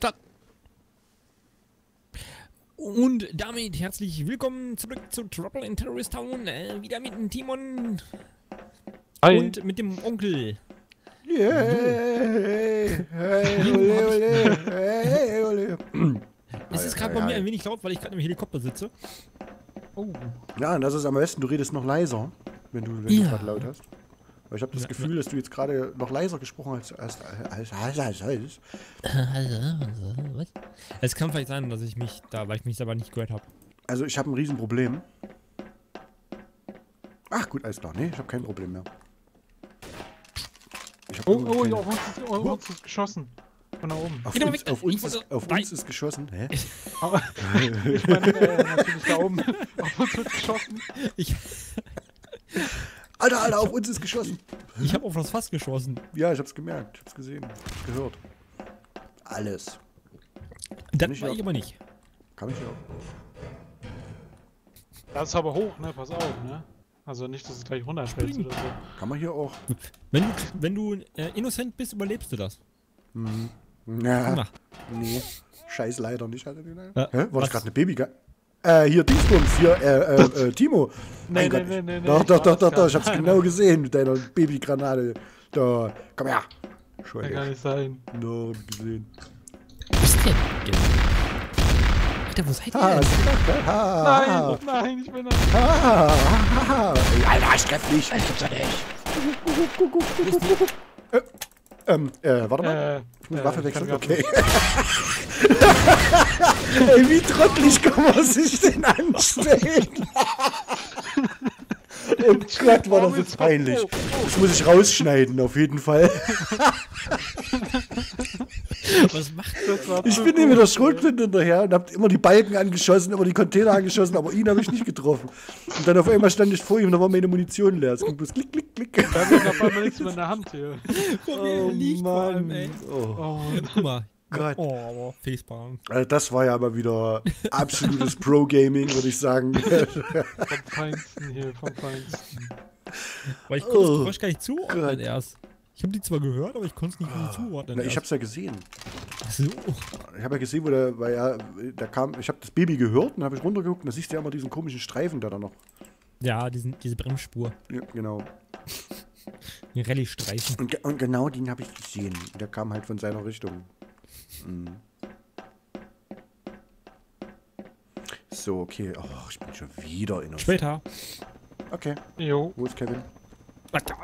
Stadt. Und damit herzlich willkommen zurück zu Trouble in Terrorist Town. Wieder mit dem Timon. Hi. Und mit dem Onkel. Es ist gerade bei mir ein wenig laut, weil ich gerade im Helikopter sitze. Oh. Ja, und das ist am besten, du redest noch leiser, wenn du gerade laut hast. Weil ich habe das Gefühl, dass du jetzt gerade noch leiser gesprochen hast als. Was? Es kann vielleicht sein, dass ich mich da, weil ich mich aber nicht gehört habe. Also ich habe ein Riesenproblem. Ach gut, alles klar. Nee, ich habe kein Problem mehr. Ich hab Oh, keine- auf uns ist geschossen. Von da oben. Auf Geh doch uns, weg. auf uns, Ich wollte- ist, auf Nein. uns ist geschossen. Hä? Aber ich meine, natürlich da oben. Auf uns wird geschossen. Alter, auf uns ist geschossen. Ich habe auf das Fass geschossen. Ja, ich hab's gemerkt, ich hab's gesehen, gehört. Alles. Das ich war auch. ich aber nicht. Kann ich auch. Das ist aber hoch, ne? Pass auf, ne? Also nicht, dass es gleich runterfällt oder so. Kann man hier auch. Wenn du innocent bist, überlebst du das. Na, Na. nee. Scheiß leider nicht. Hä? Ja, War was? das gerade eine Baby? Hier Dingsbums, hier, Timo. Mein Gott. Nee, Doch, ich war das ich hab's gar nicht. genau gesehen mit deiner Babygranate. Da, komm her. Kann gar Schweige. nicht sein. No, hab ich gesehen. Was denn? Alter, wo seid ihr Ha, denn? ha, Nein, ich bin da. ha, ha, ha. Alter, ich treff dich. Warte mal. Ich muss Waffe wechseln. Okay. Ey, wie trottelig kann man sich denn anstellen? Oh Gott, war das jetzt peinlich. Das muss ich rausschneiden, auf jeden Fall. Was macht Das Ich bin ihm mit der Schrotflinte hinterher und hab immer die Balken angeschossen, immer die Container angeschossen, aber ihn habe ich nicht getroffen. Und dann auf einmal stand ich vor ihm und da war meine Munition leer. Es ging bloß klick, klick, klick. Da hat auf einmal nichts mehr in der Hand hier. vor mir liegt vor allem, ey. Oh. Oh, Guck mal. Gott. Oh, Facepalm. Also das war ja aber wieder absolutes Pro-Gaming, würde ich sagen. vom Feinsten hier, vom Feinsten. Weil ich konnte das Oh, Geräusch gar nicht zuordnen Gott. erst. Ich habe die zwar gehört, aber ich konnte es nicht richtig zuordnen. Na, ich erst. hab's ja gesehen. Ach so. Ich habe ja gesehen, wo der, weil er, da kam, ich habe das Baby gehört und habe ich runtergeguckt und da siehst du ja immer diesen komischen Streifen da noch. Ja, diese Bremsspur. Ja, genau. Den Rallye-Streifen. Und genau den habe ich gesehen. Der kam halt von seiner Richtung. Mhm. So, okay. Oh, ich bin schon wieder in der... Später. Okay, Jo. wo ist Kevin? Was?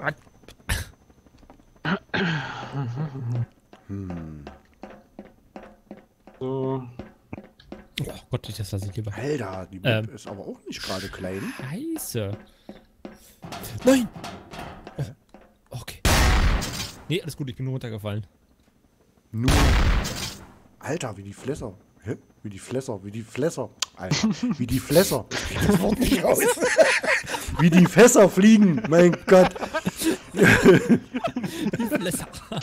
So. Oh Gott, das lasse ich lieber. Alter, die Map ist aber auch nicht gerade klein. Scheiße. Nein! Oh. Okay. Nee, alles gut, ich bin nur runtergefallen. Nur... Alter, wie die Flässer. Hä? Wie die Flässer, wie die Flässer. Alter, wie die Flässer. Ich krieg das Wort nicht raus. Wie die Fässer fliegen, mein Gott. Die Flässer.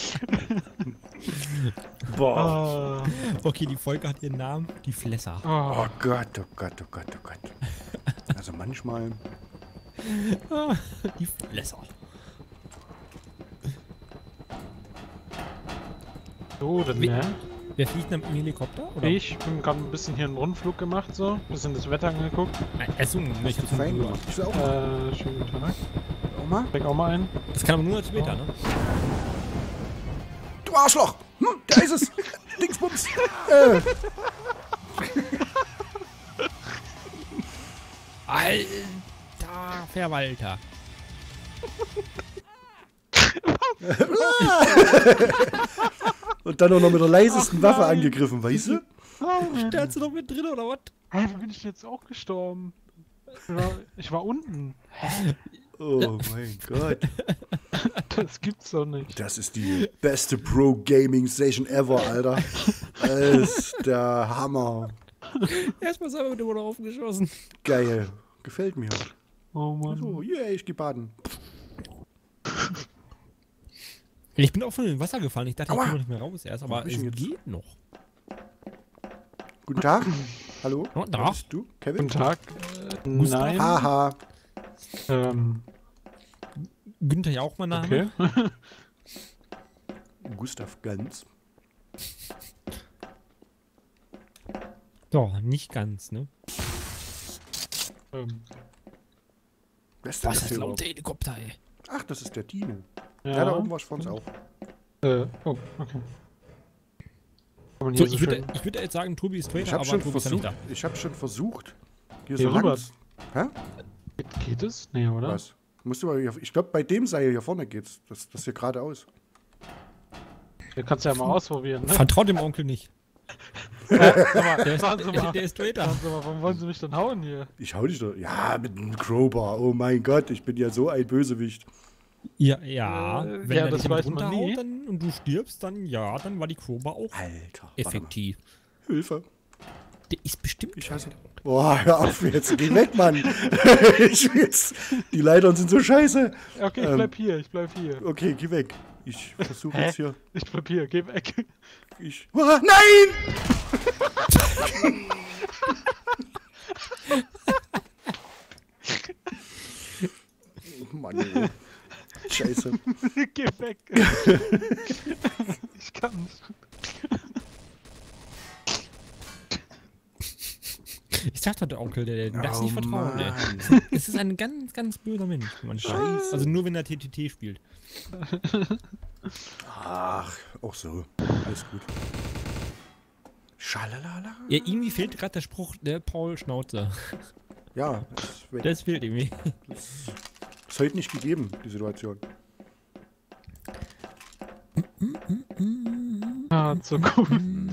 Boah. Ah, Okay, die Folge hat ihren Namen. Die Flässer. oh. Oh Gott, oh Gott, oh Gott, oh Gott. Also manchmal... Die Flässer. So, dann, Wie- ne? Wer fliegt denn im Helikopter? Oder? Ich bin gerade ein bisschen hier einen Rundflug gemacht, so. Bisschen das Wetter angeguckt. Achso, ich hab's Fein nur. gemacht. Ich will auch mal. Schönen guten Tag. Auch mal. Steck auch mal ein. Das kann aber nur später, ne? Du Arschloch! Da ist es! Dingsbums! Alter Verwalter. Und dann auch noch mit der leisesten Waffe angegriffen, weißt du? Stellst du noch mit drin oder was? Hä, wie bin ich jetzt auch gestorben? Ich war unten. Oh mein Gott. Das gibt's doch nicht. Das ist die beste Pro-Gaming-Session ever, Alter. Das ist der Hammer. Erstmal selber mit dem Motor aufgeschossen. Geil. Gefällt mir. Oh Mann. So, yeah, ich geh baden. Ich bin auch von dem Wasser gefallen. Ich dachte, ich Aua. komme nicht mehr raus erst, aber Wo bist es du jetzt? geht noch. Guten Tag. Hallo? Oh, da. Wer bist du? Kevin? Guten Tag. Gustav. Nein. Haha. Günther ja auch mein Name. Okay. Gustav Ganz. So, nicht ganz, ne? Wer ist denn Was das ist hier laut überhaupt? der Helikopter, ey? Ach, das ist der Dino. Ja, Ja, da oben war ich vor uns auch. Oh, okay. Kann man So, hier ich schön- würde jetzt sagen, Tobi ist Ich Trader, habe aber schon Tobi ist ja nicht versucht, da. ich habe schon versucht, hier Hier so rüber. lang. Hä? Geht es? Nee, oder? Was? Musst du mal hier, ich glaube, bei dem Seil hier vorne geht's. Das hier geradeaus. Hier kannst du ja mal ausprobieren, ne? Vertraut dem Onkel nicht. Sag mal, Der ist, sagen Sie mal, der ist Trader. sagen Sie mal, warum wollen Sie mich denn hauen hier? Ich hau dich doch. Ja, mit einem Crowbar. Oh mein Gott, ich bin ja so ein Bösewicht. Ja, ja, wenn er das dich weiß mit man nie. runterhaut dann, und du stirbst, dann ja, dann war die Crowbar auch Alter. warte effektiv. mal. Hilfe. Der ist bestimmt Ich hasse. Trader. Boah, hör auf jetzt. Geh weg, Mann. Ich will's. Die Leitern sind so scheiße. Okay, ich bleib hier. Okay, geh weg. Ich versuche Hä? jetzt hier. Ich bleib hier, geh weg. Ah, nein! Mann, ey. Scheiße. Geh weg. Ich kann nicht. Ich sag doch, der Onkel, der darf nicht vertrauen, ey. Mann. Es ist ein ganz, ganz böser Mensch manchmal. Scheiße. Also nur wenn er TTT spielt. Ach, auch so. Alles gut. Schalalala. Ja, irgendwie fehlt gerade der Spruch, der Paul Schnauze. Ja, ist weg. Das fehlt irgendwie. Ist heute nicht gegeben, die Situation. Ah, so gut.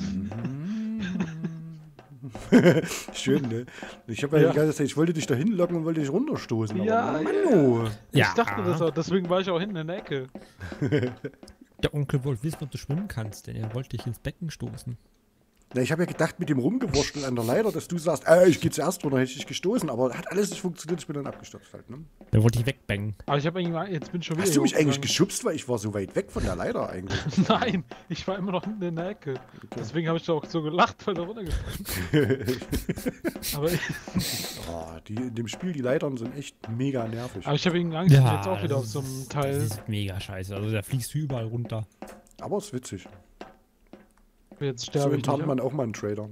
Schön, ne? Ich habe ja die ganze Zeit, ich wollte dich da hinlocken und wollte dich runterstoßen. Aber Ja, Mann, Ja, Ich dachte das auch, deswegen war ich auch hinten in der Ecke. der Onkel wollte wissen, ob du schwimmen kannst, denn er wollte dich ins Becken stoßen. Na, ich habe ja gedacht, mit dem Rumgewurstel an der Leiter, dass du sagst, ich gehe zuerst runter, hätte ich dich gestoßen, aber hat alles nicht funktioniert, ich bin dann abgestürzt halt, ne? Der wollte dich wegbangen. Aber ich habe irgendwie, jetzt bin ich schon wieder. Hast du mich hier eigentlich hochgegangen. geschubst, weil ich war so weit weg von der Leiter eigentlich? Nein, ich war immer noch hinten in der Ecke. Deswegen habe ich da auch so gelacht, weil er runtergefallen ist. Aber Die in dem Spiel, die Leitern sind echt mega nervig. ich habe irgendwie Angst, ich bin jetzt auch wieder auf so einem Das Teil. ist mega scheiße. Also da fliegst du überall runter. Aber es ist witzig. Jetzt So sterbe ich enttarnt nicht. man auch mal einen Trader.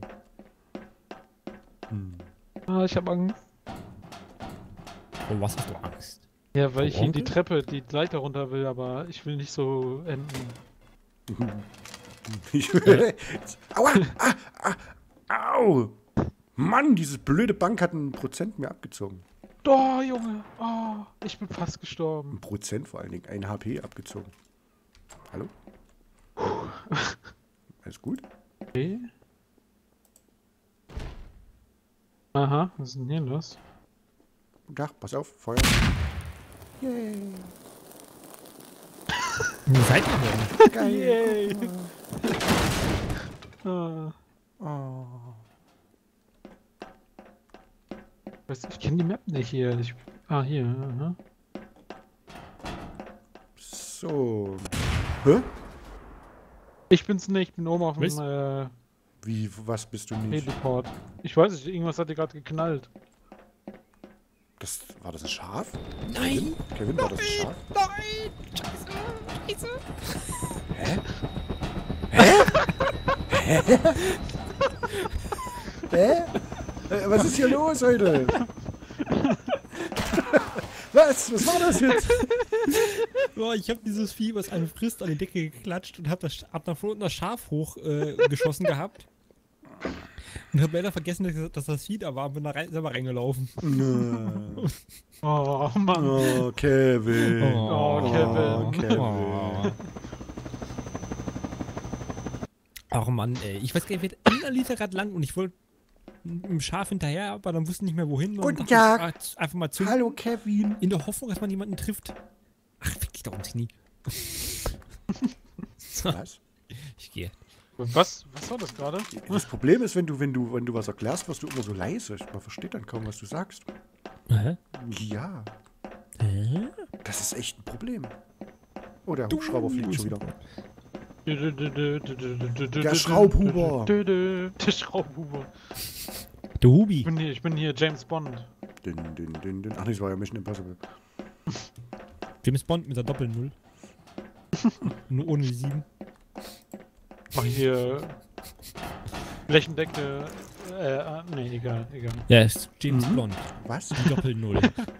Ah, ich habe Angst. Vor was hast du Angst? Ja, weil ich hier die Onkel? Treppe, die Leiter runter will, aber ich will nicht so enden. Aua! Au! Mann, diese blöde Bank hat 1% mehr abgezogen. Oh, Junge! Oh, ich bin fast gestorben. 1% vor allen Dingen. 1 HP abgezogen. Hallo? Alles gut? Okay. Aha, was ist denn hier los? Ja, pass auf, Feuer. Yay. Wo seid ihr denn? Geil. Yay! Ah, Oh. ich kenne die Map nicht hier. Hier. Aha. So. Hä? Ich bin's nicht, ich bin oben auf Was? dem Wie, was bist du nicht? Heliport. Ich weiß nicht, irgendwas hat hier gerade geknallt. War das ein Schaf? Nein! Kevin, war das ein Schaf? Nein! Scheiße! Hä? Was ist hier los heute? Was? Was war das jetzt? Boah, ich habe dieses Vieh, was einen frisst, an die Decke geklatscht und hab nach vorne das Schaf hoch geschossen gehabt. Und hab leider vergessen, dass das Vieh da war und bin da selber reingelaufen. Oh, Mann. Oh, Kevin. Oh, Kevin. Oh, Kevin. Oh. Ach Mann, ey. Ich weiß gar nicht, einer lief da gerade lang und ich wollte im Schaf hinterher, aber dann wusste ich nicht mehr wohin. Und Guten dachte Tag. ich, einfach mal zünden. Hallo, Kevin. In der Hoffnung, dass man jemanden trifft. Ach, fick dich doch ins Knie. So, Was? ich gehe. Was war das gerade? Das Problem ist, wenn du was erklärst, wirst du immer so leise. Man versteht dann kaum, was du sagst. Hä? Ja, Hä? das ist echt ein Problem. Oh, der Hubschrauber fliegt schon wieder. Der Schraubhuber. Der Schraubhuber. Der Hubi. Ich bin hier James Bond. Din. Ach, das war ja Mission Impossible. James Bond mit der Doppel-Null. Nur ohne die 7. Mach hier Flächendecke Nee, egal. Ja, ist James Blond. Was? Die Doppel-Null.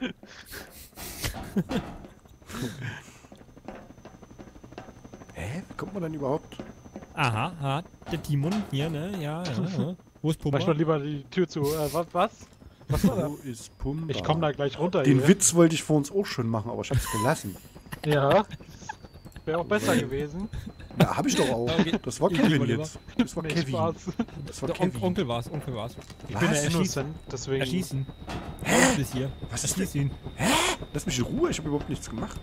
Hä? Wie kommt man dann überhaupt? Aha, der Timon hier, ne? Ja. Wo ist Pumba? Mach mal lieber die Tür zu. Was? Was war Wo das? ist Pumba? Ich komm da gleich runter Den hier. Witz wollte ich vor uns auch schon machen, aber ich hab's gelassen. Ja. Wäre auch besser gewesen. Ja, hab ich doch auch. Okay. Das war Ich Kevin lieber. jetzt. Das war Nee, Kevin. Spaß. Das war Der Kevin. Onkel war's. Ich bin Was? ja Erschießen. innocent, deswegen. Erschießen. Hä? Bis hier. Was ist Erschieß ihn. Lass mich in Ruhe, ich habe überhaupt nichts gemacht.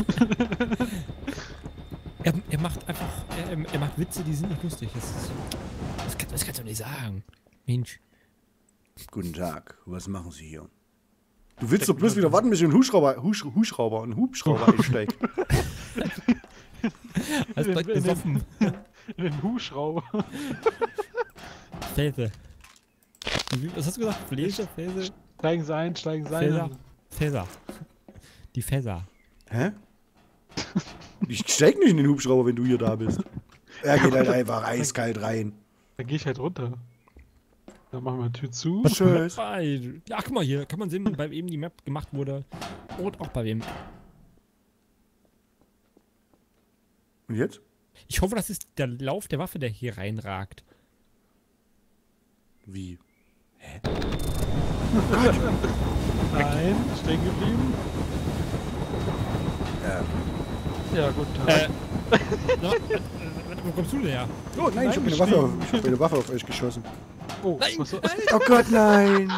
Er macht einfach, er macht Witze, die sind nicht lustig. Das kannst du nicht sagen. Mensch. Guten Tag, was machen Sie hier? Du willst doch bloß wieder warten, bis ich in einen Hubschrauber einsteigt. Als In- direkt in den- besoffen. In den Hubschrauber. Felse. Was hast du gesagt? Fläche? Felse? Steigen Sie ein. Fässer. Die Fässer. Hä? Ich steig nicht in den Hubschrauber, wenn du hier da bist. Er geht halt einfach eiskalt rein. Dann geh ich halt runter. Dann machen wir die Tür zu. Tschüss. Ja, guck mal hier. Kann man sehen, bei wem die Map gemacht wurde. Und auch bei wem. Und jetzt? Ich hoffe, das ist der Lauf der Waffe, der hier reinragt. Wie? Nein, stehen geblieben. Ja, guten Tag. Wo kommst du denn her? Oh nein, ich habe meine Waffe auf euch geschossen. Oh, Nein, was so? Oh Gott, nein.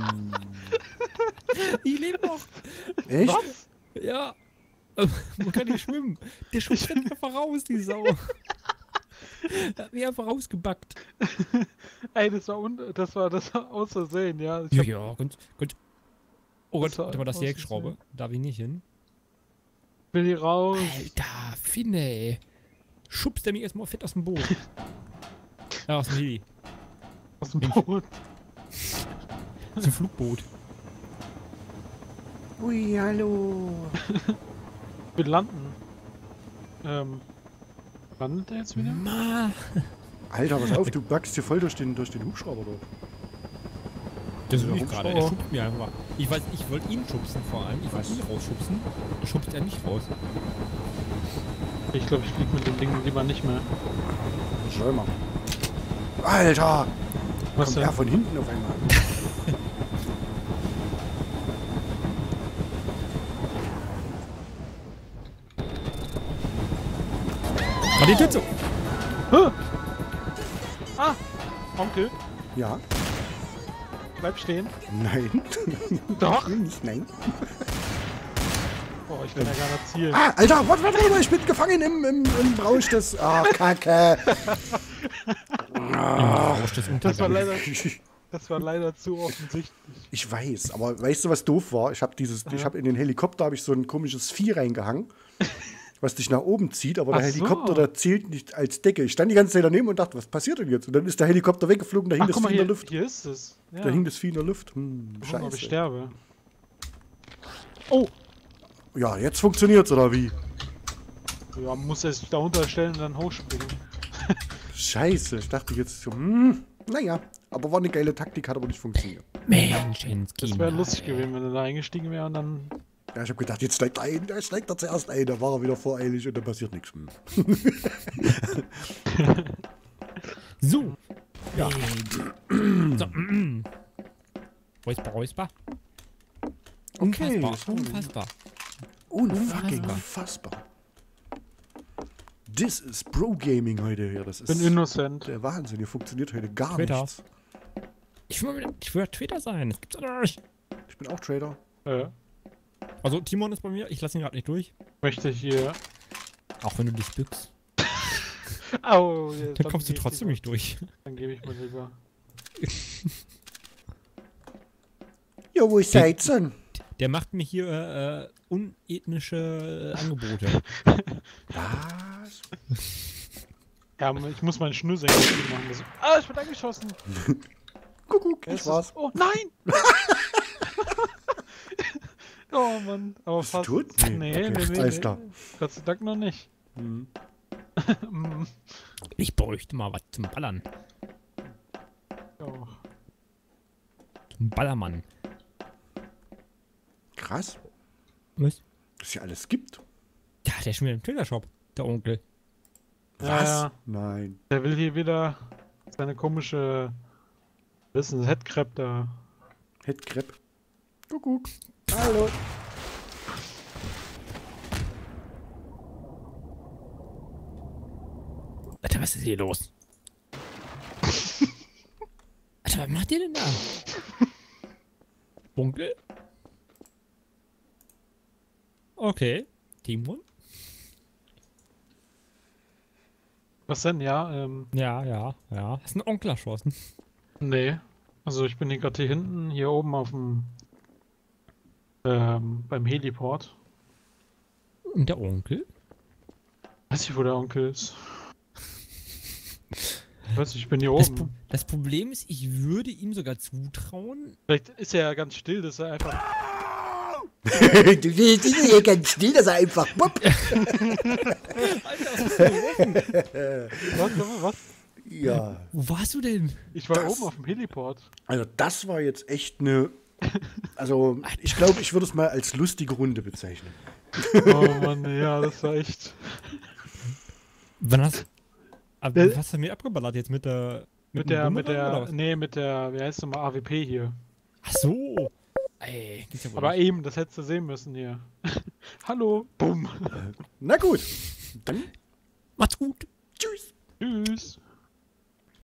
Ich lebe noch. Echt? Was? Ja. Man kann nicht schwimmen. Der schwimmt einfach raus, die Sau. Er hat mich einfach rausgebackt. Ey, das war aus Versehen, ja. Ja, ganz. Oh Gott, Das war warte mal, das aus die Heckschraube. Versehen. Darf ich nicht hin? Will hier raus. Alter, Finne, ey. Schubst der mich erstmal fett aus dem Boot. Ja, aus dem Heli. Aus dem Boot. Aus dem Flugboot. Ui, hallo. Wir landen. Landet der jetzt wieder? Ma. Alter, pass auf, du backst hier voll durch den Hubschrauber durch. Das ist Ja, nicht gerade. Er schubst mir einfach. Ich weiß, ich wollte ihn schubsen vor allem. Ich wollte ihn rausschubsen. Da schubst er nicht raus. Ich glaube, ich fliege mit dem Ding lieber nicht mehr. Schau mal. Alter! Was Kommt denn? er von hinten auf einmal. Mach die Tür zu. Ah! Onkel, Ja? bleib stehen. Nein. Doch! Nicht nein. Oh, ich kann ja gar nicht zielen. Ah, Alter, warte, ich bin gefangen im Rausch des... Ach, Kacke. Das war leider zu offensichtlich. Ich weiß, aber weißt du, was doof war? Ich habe in den Helikopter so ein komisches Vieh reingehangen, was dich nach oben zieht, aber der Ach so. Helikopter, der zählt nicht als Decke. Ich stand die ganze Zeit daneben und dachte, was passiert denn jetzt? Und dann ist der Helikopter weggeflogen, da hing Ach, das guck mal, Vieh in der hier, Luft. hier ist es. Ja. Da hing das Vieh in der Luft. Guck mal, ob ich Scheiße. sterbe. Oh! Ja, jetzt funktioniert's, oder wie? Ja, man muss es da runterstellen und dann hochspringen. Scheiße, ich dachte jetzt so, naja, aber war eine geile Taktik, hat aber nicht funktioniert. Menschenskinder. Das wäre lustig gewesen, wenn er da eingestiegen wäre und dann... Ja, ich habe gedacht, jetzt steigt er zuerst ein, da war er wieder voreilig und dann passiert nichts. So. Ja. So. Räusper. Okay, Unfassbar. Unfassbar. This is Pro-Gaming heute hier. Das Ich bin ist innocent. der Wahnsinn. Hier funktioniert heute gar Twitter. nichts. Ich will Twitter sein. Das gibt's doch nicht. Ich bin auch Trader. Also, Timon ist bei mir. Ich lasse ihn gerade nicht durch. Möchte hier... Auch wenn du dich bückst. Au! Dann kommst du trotzdem nicht durch. Dann gebe ich mal lieber. Ja, wo ist denn? Der macht mir hier unethnische Angebote. Was? Ja, ich muss meinen Schnürsenkel machen. Ah, ich bin angeschossen! Kuckuck, Es ich war's. ist- Oh, nein! Oh Mann, aber Bist du fast. tot? Nee, Okay, nee. alles klar. Gott sei Dank noch nicht. Hm. Ich bräuchte mal was zum Ballern. Oh. Ein Ballermann. Krass, Was? dass es hier alles gibt. Ja, der ist schon wieder im Trailershop, der Onkel. Was? Ja. Nein. Der will hier wieder seine komische Wissen, Headcrab da. Headcrab. Kuckuck. Hallo. Alter, was ist hier los? Alter, was macht ihr denn da? Onkel? Okay. Timon? Was denn? Ja, Ja. Hast du einen Onkel erschossen? nee. Also ich bin hier gerade hier hinten, hier oben auf dem beim Heliport. Und der Onkel? Weiß ich, wo der Onkel ist. Ich weiß nicht, ich bin hier Das, oben. das Problem ist, ich würde ihm sogar zutrauen. Vielleicht ist er ja ganz still, dass er einfach. Du siehst hier ganz still, dass er einfach bupp. Was? Ja. Wo warst du denn? Ich war Das- oben auf dem Heliport. Also das war jetzt echt eine. Also ich glaube, ich würde es mal als lustige Runde bezeichnen. Oh Mann, ja, das war echt. Wann hast aber Der- was hast du mir abgeballert jetzt mit der. Mit dem der, Bumerang oder was? nee, mit der, wie heißt es nochmal, AWP hier. Ach so. Ey, gibt's ja wohl Aber nicht. eben, das hättest du sehen müssen hier. Hallo, bumm. Na gut. Dann Macht's gut. tschüss. Tschüss.